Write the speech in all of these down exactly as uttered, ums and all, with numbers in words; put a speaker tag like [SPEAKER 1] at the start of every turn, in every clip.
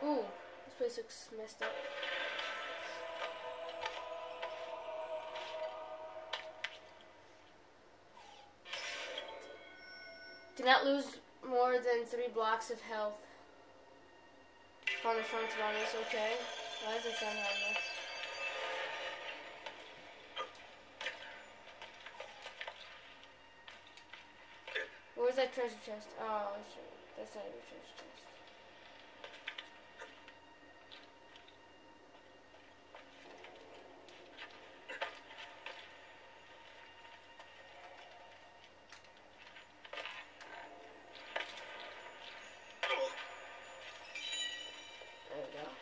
[SPEAKER 1] Ooh, this place looks messed up. Do not lose more than three blocks of health. Found a front runners, okay. Why does it sound harmless? Where's that treasure chest? Oh, sure. That's not even a treasure chest. There we go.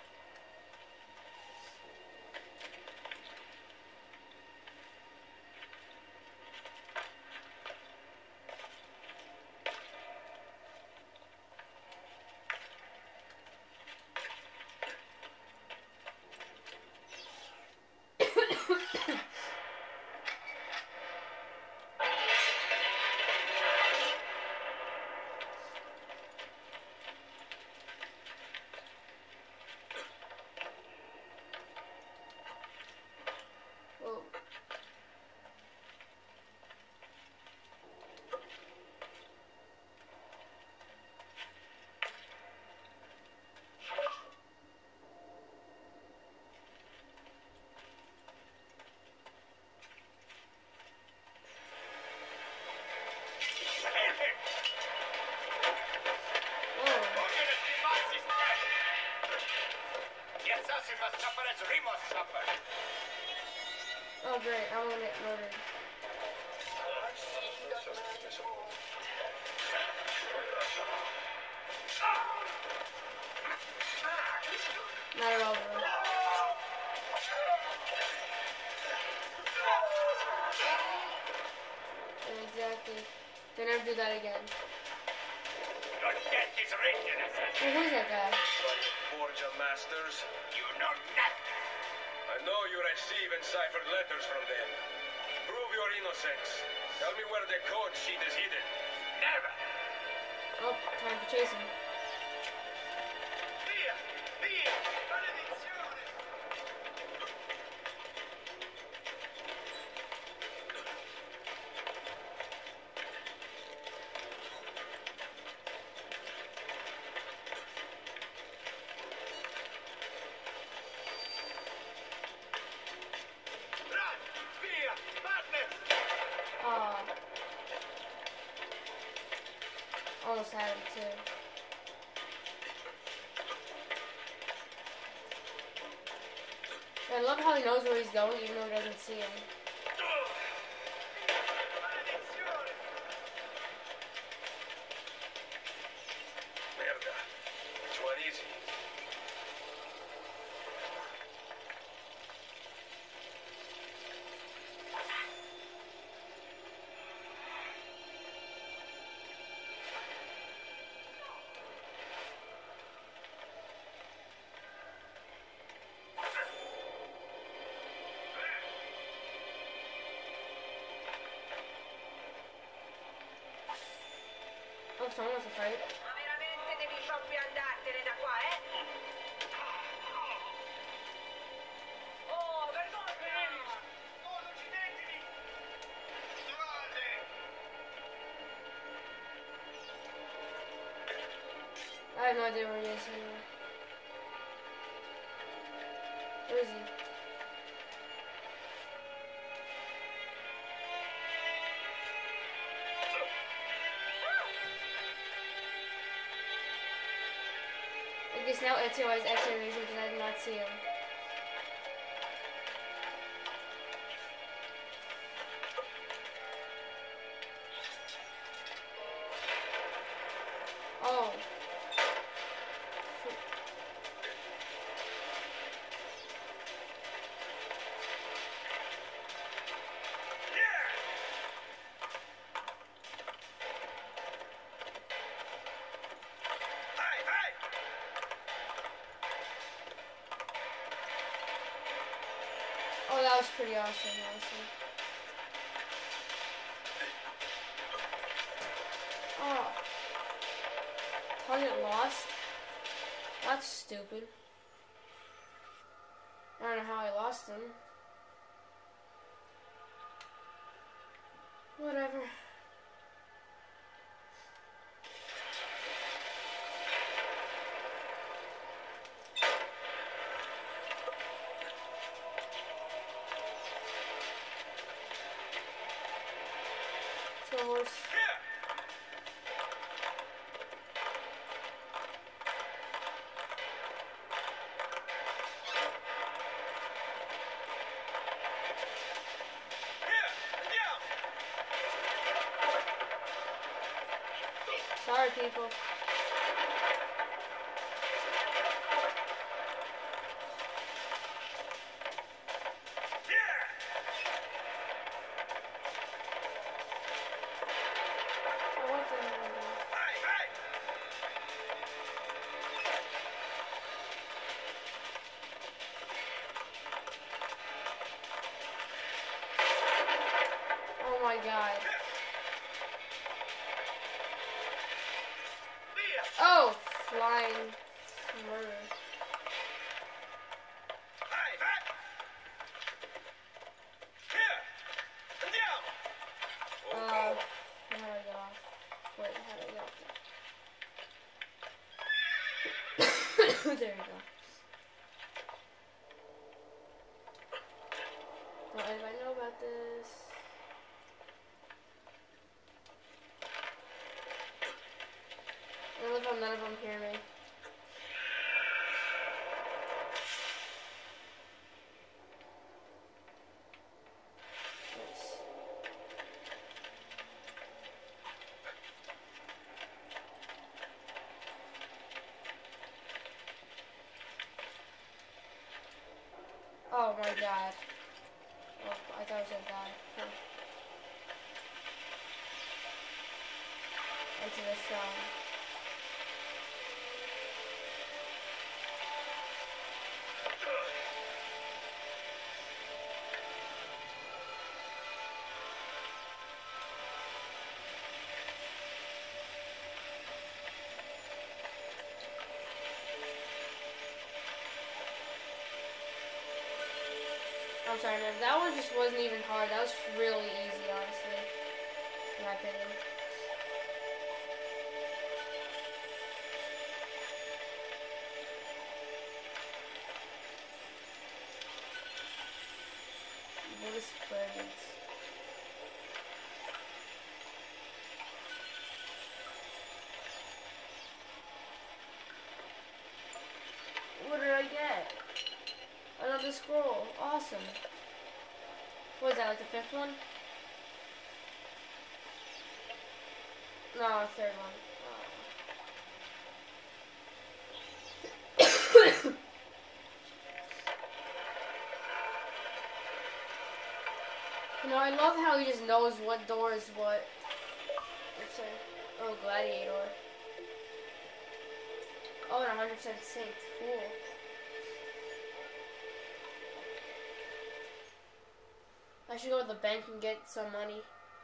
[SPEAKER 1] Whoa. Oh great, I'm gonna get murdered. Not at all, bro. Yeah, exactly. Don't ever do that again.
[SPEAKER 2] Your death is written, assassin.
[SPEAKER 1] Oh, who's that guy?
[SPEAKER 3] Borgia Masters.
[SPEAKER 2] You know nothing.
[SPEAKER 3] I know you receive enciphered letters from them. Prove your innocence. Tell me where the code sheet is hidden.
[SPEAKER 2] Never.
[SPEAKER 1] Oh, time for chasing.
[SPEAKER 2] Via, via, maledizione. Run, via, partner.
[SPEAKER 1] Aw. Almost had him too. I love how he knows where he's going even though he doesn't see him.
[SPEAKER 2] Maledizione.
[SPEAKER 3] Merda. Which one is he?
[SPEAKER 1] Oh, someone wants to fight.
[SPEAKER 4] Ma veramente devi proprio andartene da qua, eh? Oh, vergogna!
[SPEAKER 2] Oh, uccidetemi. Strade.
[SPEAKER 1] I have no idea where he is anyway. Where is he? I guess now Ezio has X-ray vision because I did not see him. Oh.
[SPEAKER 2] Hey, hey.
[SPEAKER 1] Oh, that was pretty awesome, honestly. Oh. Target lost? That's stupid. I don't know how I lost him. Whatever. It's a horse. Sorry, people. Oh, what the hell? Oh my god. Oh, flying murder. Uh, how do I get off? Wait, how do I get off there? There you go. Don't anybody know about this? I love how none of them hear me. Nice. Oh my god. Oh, I thought I was gonna die. Huh. Into the sun. I'm sorry, man. That one just wasn't even hard. That was really easy, honestly. In my opinion. What is birds? What did I get? Another scroll. Awesome. What was that, like the fifth one? No, third one. Oh. You know, I love how he just knows what door is what. It's like, oh, gladiator. Oh, and one hundred percent synced. Cool. I should go to the bank and get some money.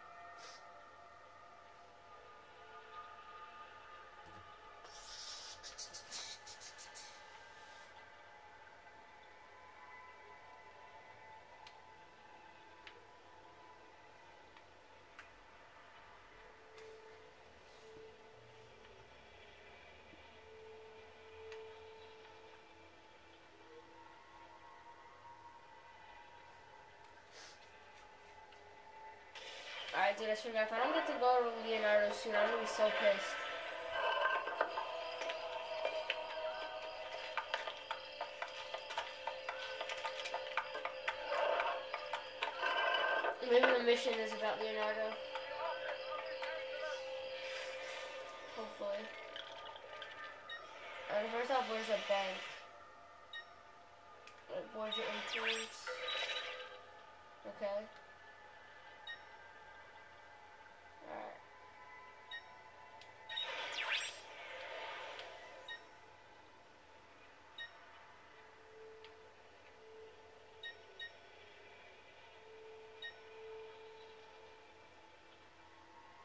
[SPEAKER 1] Alright, dude, I swear, if I don't get to go to Leonardo soon, I'm gonna be so pissed. Maybe the mission is about Leonardo. Hopefully. Alright, first off, where's the bank? Avoid your influence. Okay. Alright.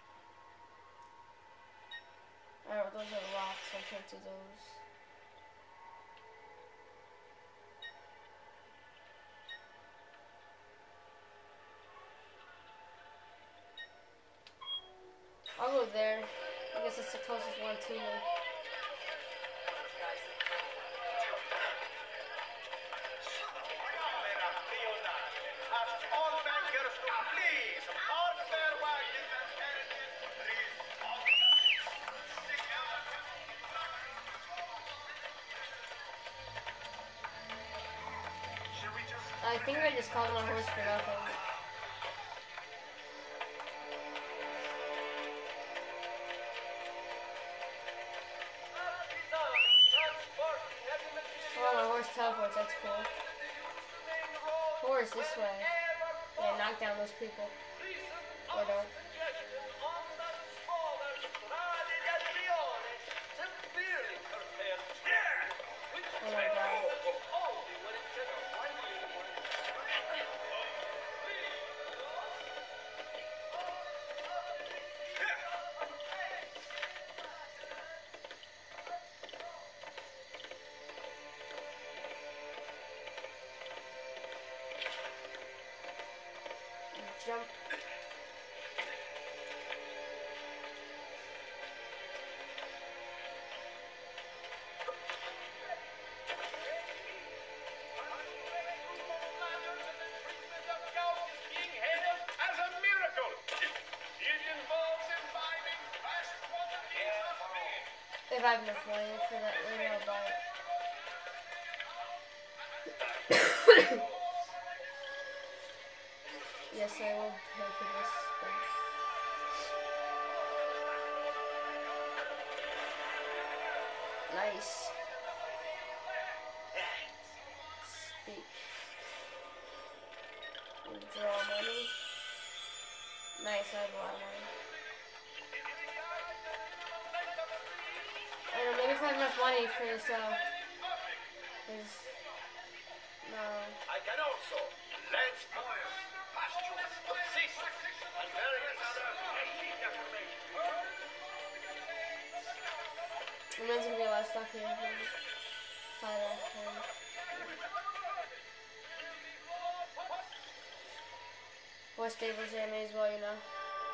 [SPEAKER 1] Alright, those are rocks. I can't do those. I'll go there. I guess it's the closest one to me. I think I just called my horse for nothing. Oh, my horse teleports, that's cool. Horse, this way. Yeah, knock down those people. Or don't. Oh my god. Jump. If I have enough money for that later, I'll buy it. Yes, I will pay for this. But... Nice. Speak. Withdraw money. Nice, I have a lot of money. I don't know, maybe if I have enough money for this, uh... This... No...
[SPEAKER 2] I can also lend spoils, pastures, seasons, and various other basic information.
[SPEAKER 1] And there's gonna be a lot of stuff here. Maybe. Fight off him. More stables here, may as well, you know.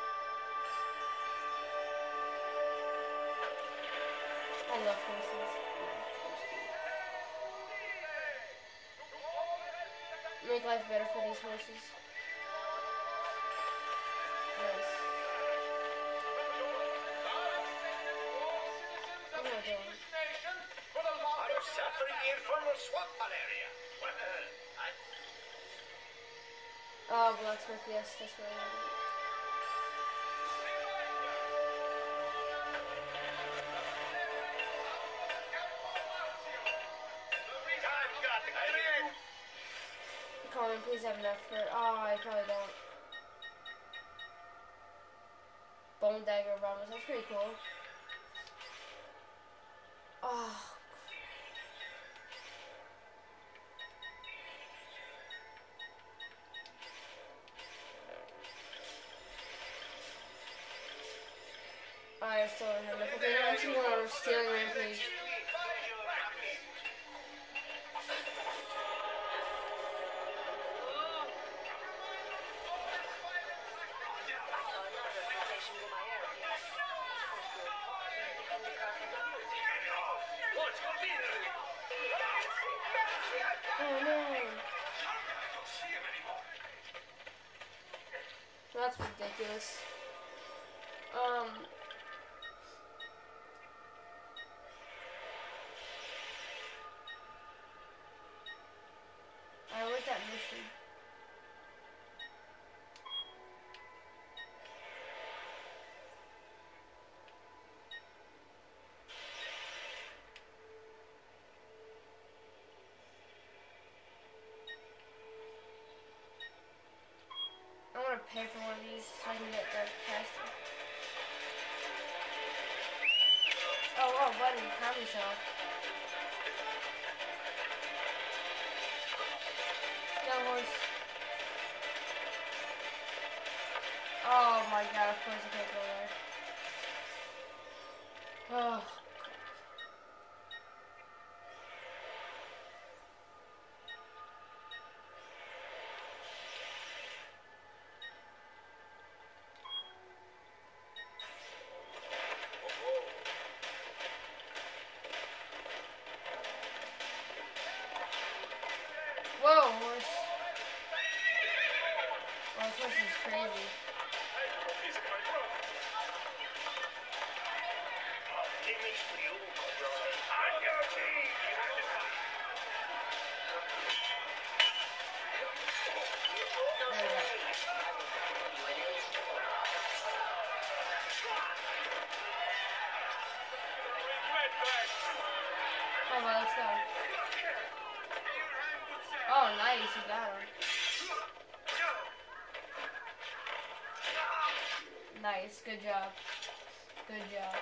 [SPEAKER 1] I love horses. Make life better for these horses. Nice. What am I doing?
[SPEAKER 2] Are you suffering infernal swamp malaria? Well, I...
[SPEAKER 1] Oh, blacksmith, yes, that's right. Come on, please have enough for... Oh, I probably don't. Bone dagger bombers, that's pretty cool. Oh. I still don't have enough. Okay, now I'm just going on a stealing rampage. Oh no! That's ridiculous. Um. Alright, where's that mission? I want to pay for one of these so I can get that faster. Oh, oh, buddy, calm yourself. Go, horse. Oh my god, of course I can't go there. Oh. horse. Oh, this horse is crazy.
[SPEAKER 2] Image for you, controller. On your team! You have to fight.
[SPEAKER 1] There we go. Come on, let's go. Oh, nice, you got him. Nice, good job. Good job.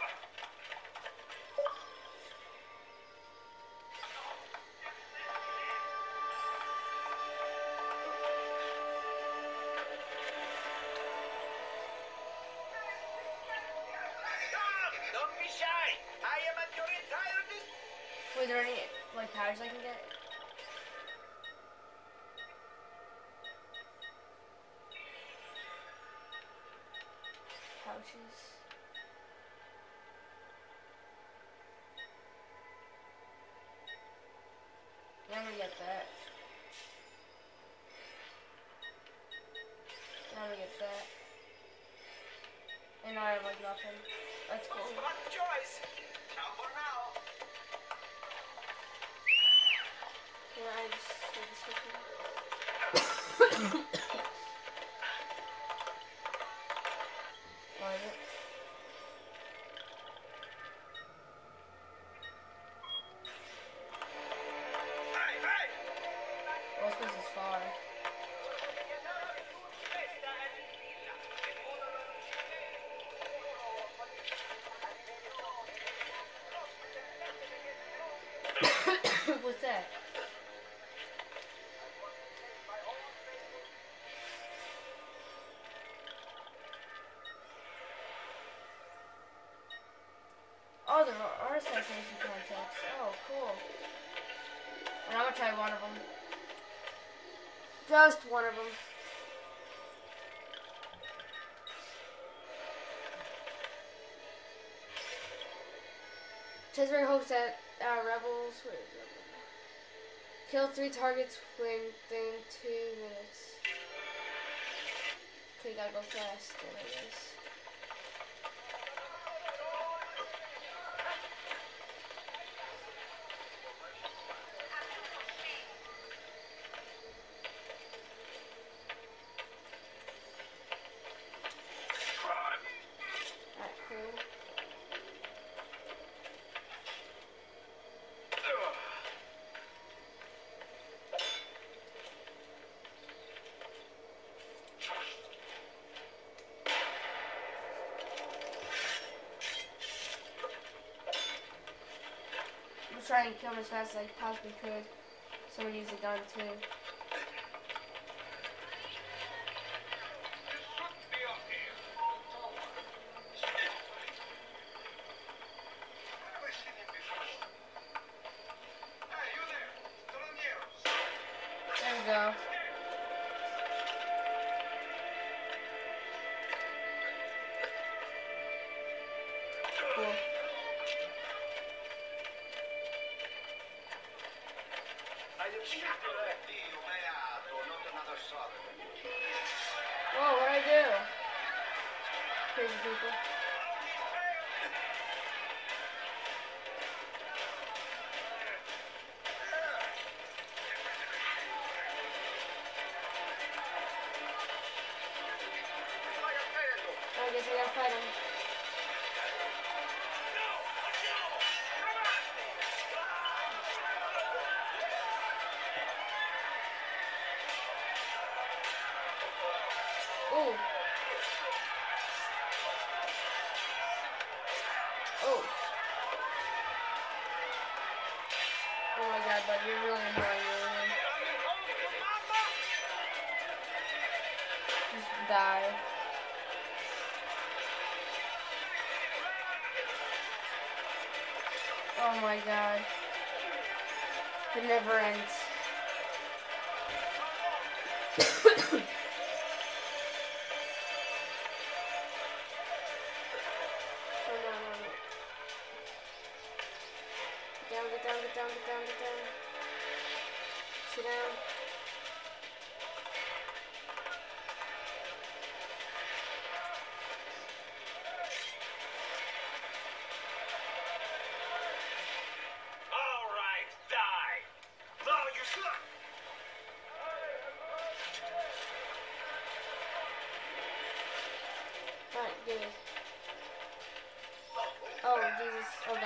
[SPEAKER 2] Don't be shy. I am at your entire dis-
[SPEAKER 1] Wait, are there any, like, powers I can get? Pouches. Yeah, I'm gonna get that. Yeah, I'm gonna get that. And I have like nothing. That's cool.
[SPEAKER 2] Smart choice. Now for now.
[SPEAKER 1] Yeah, I just did this with you. What is it?
[SPEAKER 2] Hey, hey!
[SPEAKER 1] Well, this is far. What's that? Oh, there are assassination contracts. Oh, cool. And I'm gonna try one of them. Just one of them. Chesbury hopes that uh, rebels wait, kill three targets within two minutes. Okay, gotta go fast, then I guess. Alright, cool. I'm just trying to kill him as fast as I possibly could. So I'm gonna use a gun too. There we go. Cool. Whoa, what'd I do? Crazy people. I guess I gotta fight him. Ooh. Oh. Oh my god, bud, you're really annoying. Really. Just die. Oh my god. It never ends. Oh no, no, no. Get down, get down, get down, get down, get down. Sit down.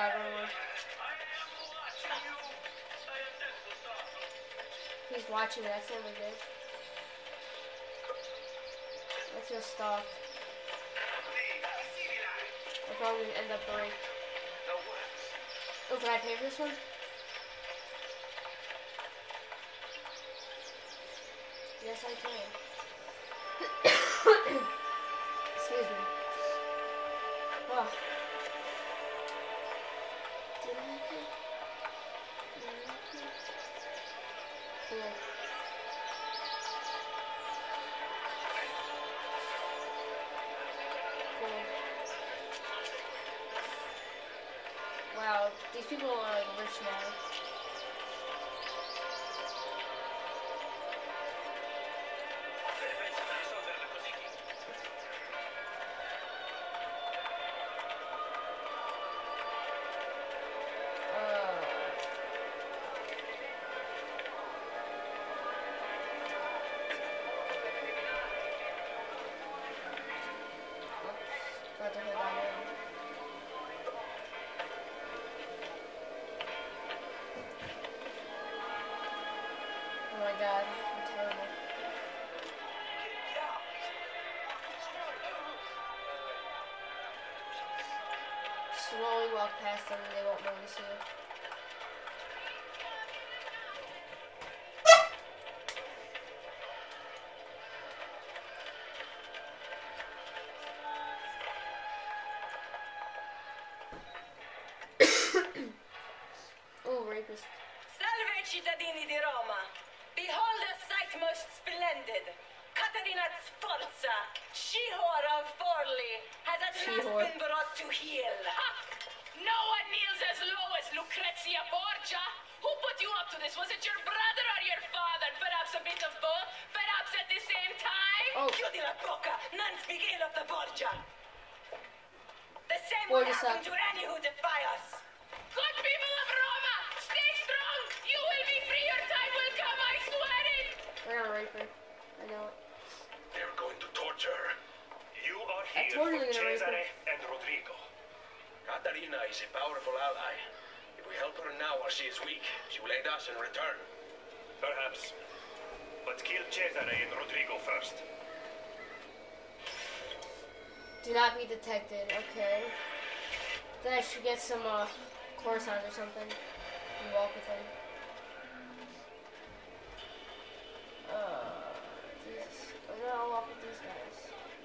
[SPEAKER 1] God, Roman. He's watching me, that's never good. I feel stalked. I'm probably gonna end up break. Oh, can I pay for this one? Yes, I can. Excuse me. Oh. Cool. Cool. Wow, these people are like rich now. Oh my god, I'm terrible. Slowly walk past them and they won't notice you. Oh, rapist.
[SPEAKER 4] Salve cittadini di Roma! Behold a sight most splendid! Caterina Sforza, she-whore of Forli, has at last
[SPEAKER 1] She-whore.
[SPEAKER 4] been brought to heel.
[SPEAKER 5] Ha! No one kneels as low as Lucrezia Borgia. Who put you up to this? Was it your brother or your father? Perhaps a bit of both? Perhaps at the same time?
[SPEAKER 1] Oh,
[SPEAKER 4] Chiudi la bocca, non speak ill of the Borgia. The same
[SPEAKER 1] Borgia
[SPEAKER 4] will happen
[SPEAKER 1] suck.
[SPEAKER 4] to any who defy us.
[SPEAKER 5] Good people of Roma, stay strong. You will be free. Your time will come. I swear it.
[SPEAKER 1] they're gonna rape her. I know it.
[SPEAKER 3] They're going to torture her.
[SPEAKER 2] You are
[SPEAKER 1] I
[SPEAKER 2] here
[SPEAKER 1] told you
[SPEAKER 2] for
[SPEAKER 1] they're gonna rape
[SPEAKER 2] Cesare
[SPEAKER 1] her.
[SPEAKER 2] and Rodrigo.
[SPEAKER 3] Caterina is a powerful ally. If we help her now while she is weak, she will aid us in return.
[SPEAKER 2] Perhaps. But kill Cesare and Rodrigo first.
[SPEAKER 1] Do not be detected, okay. Then I should get some, uh, croissants or something and walk with them. Uh, Jesus. Oh, no, I'll walk with these guys.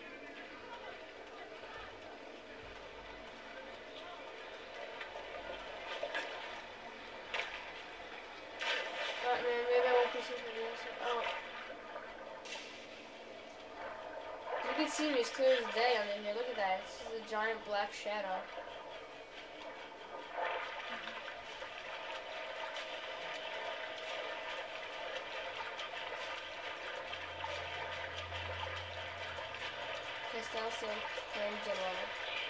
[SPEAKER 1] Alright, man, maybe I won't be super this. Oh. You can see me as clear as day under here. Look at that. This is a giant black shadow. Castel San General.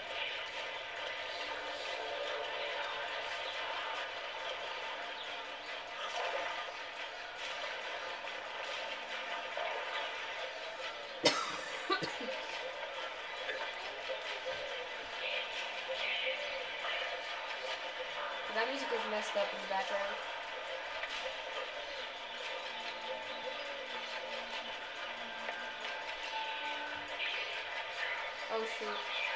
[SPEAKER 1] That music is messed up in the background. Oh shoot.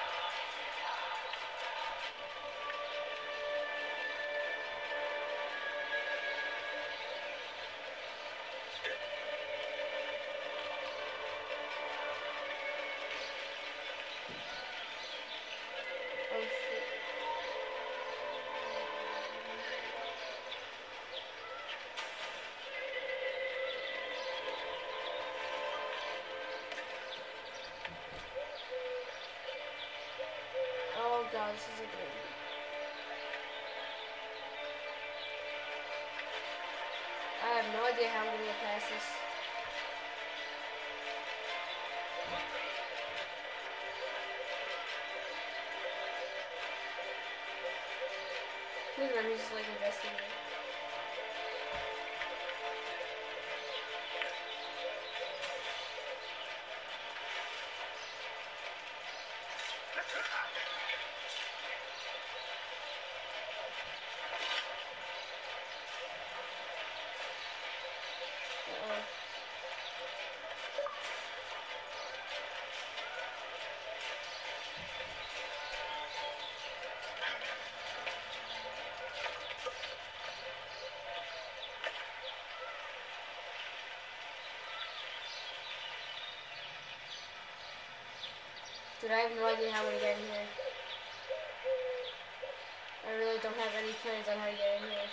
[SPEAKER 1] Oh shoot. Oh god, this is a good one. I have no idea how I'm gonna get past this. Look at him, he's just like investigating. Dude, I have no idea how I'm gonna get in here. I really don't have any plans on how to get in here.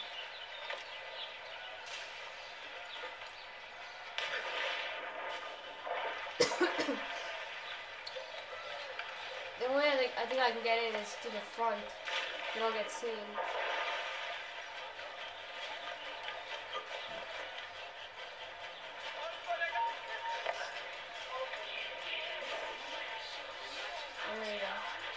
[SPEAKER 1] The only way I think, I think I can get in is to the front. Then I'll get seen. There you go.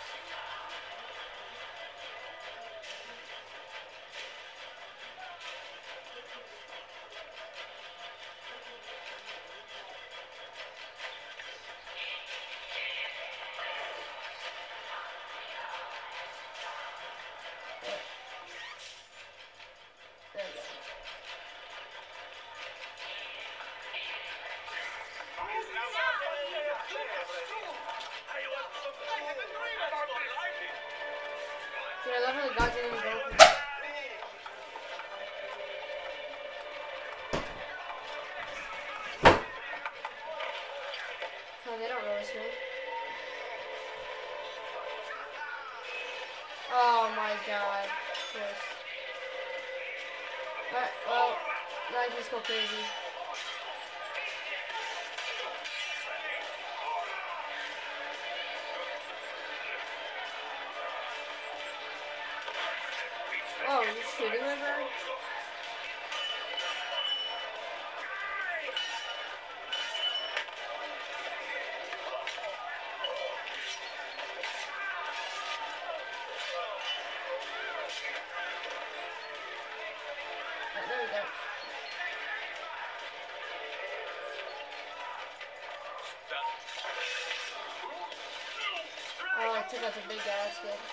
[SPEAKER 1] There we go. Dude, I love how the guys didn't even go for it. Oh, they don't notice me. Oh my god. Of course. Alright, well, now I can just go crazy. Oh, are you shooting my bird? Right, there we go. Oh, I took out the big guy, that's good.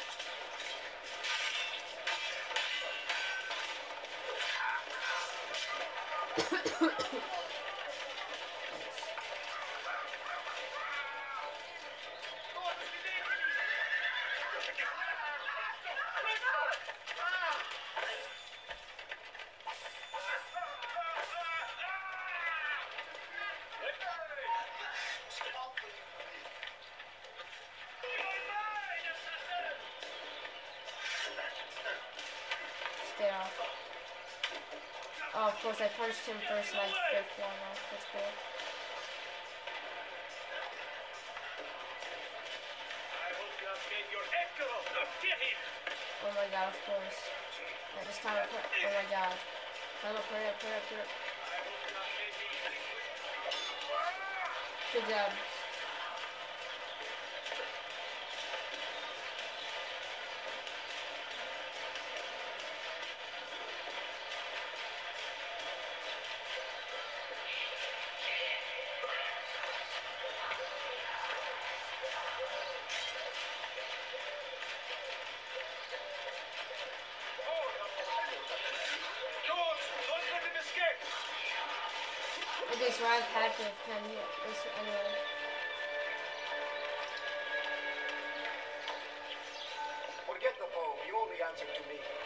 [SPEAKER 1] Stay off. Oh, of course, I punched him first and I did fall off. That's good. Oh my god, of course. I just time to put. Oh my god. Time up, hurry up, hurry up, hurry up. Good job. Okay, so I've had to come here. This anyway.
[SPEAKER 2] Forget the poem. You only answer to me.